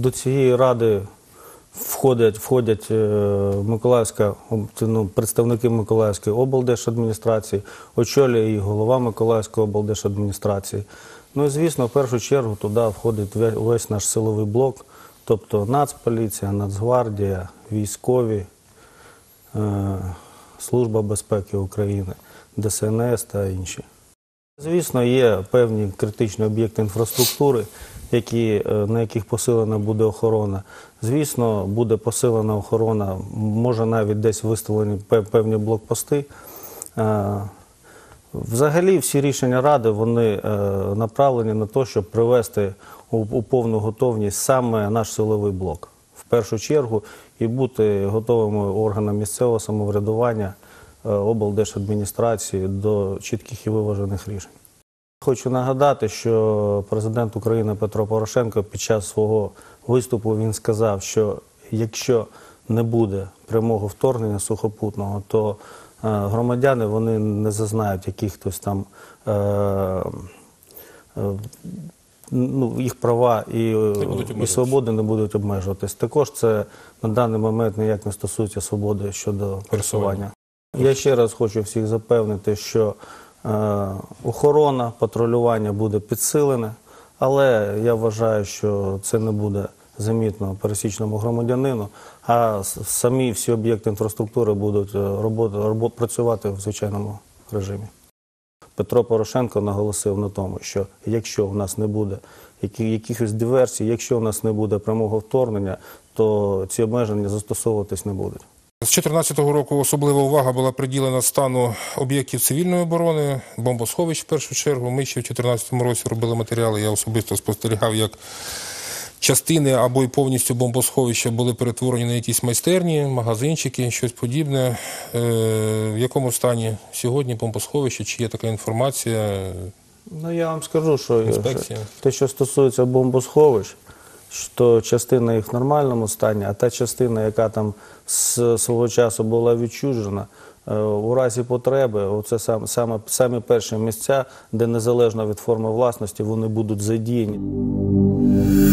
До цієї ради входять представники Миколаївської облдержадміністрації, очолює її голова Миколаївської облдержадміністрації. Ну і, звісно, в першу чергу туди входить весь наш силовий блок, тобто Нацполіція, Нацгвардія, військові, Служба безпеки України, ДСНС та інші. Звісно, є певні критичні об'єкти інфраструктури, на яких посилена буде охорона. Звісно, буде посилена охорона, може навіть десь виставлені певні блокпости. Взагалі всі рішення Ради, вони направлені на те, щоб привести у повну готовність саме наш силовий блок. В першу чергу і бути готовими органам місцевого самоврядування, облдержадміністрації до чітких і виважених рішень. Хочу нагадати, що президент України Петро Порошенко під час свого виступу він сказав, що якщо не буде прямого вторгнення сухопутного, то громадяни вони не зазнають якихось там їх права і свободи не будуть обмежуватись. Також це на даний момент ніяк не стосується свободи щодо пересування. Я ще раз хочу всіх запевнити, що охорона, патрулювання буде підсилене, але я вважаю, що це не буде замітно пересічному громадянину, а самі всі об'єкти інфраструктури будуть працювати в звичайному режимі. Петро Порошенко наголосив на тому, що якщо в нас не буде якихось диверсій, якщо в нас не буде прямого вторгнення, то ці обмеження застосовуватись не будуть. З 2014 року особлива увага була приділена стану об'єктів цивільної оборони, бомбосховищ в першу чергу. Ми ще в 2014 році робили матеріали, я особисто спостерігав, як частини або й повністю бомбосховища були перетворені на якісь майстерні, магазинчики, щось подібне. В якому стані сьогодні бомбосховище, чи є така інформація? Ну, я вам скажу, що те, що стосується бомбосховищ, що частина їх в нормальному стані, а та частина, яка там з свого часу була відчужена, у разі потреби, це самі перші місця, де незалежно від форми власності вони будуть задіяні.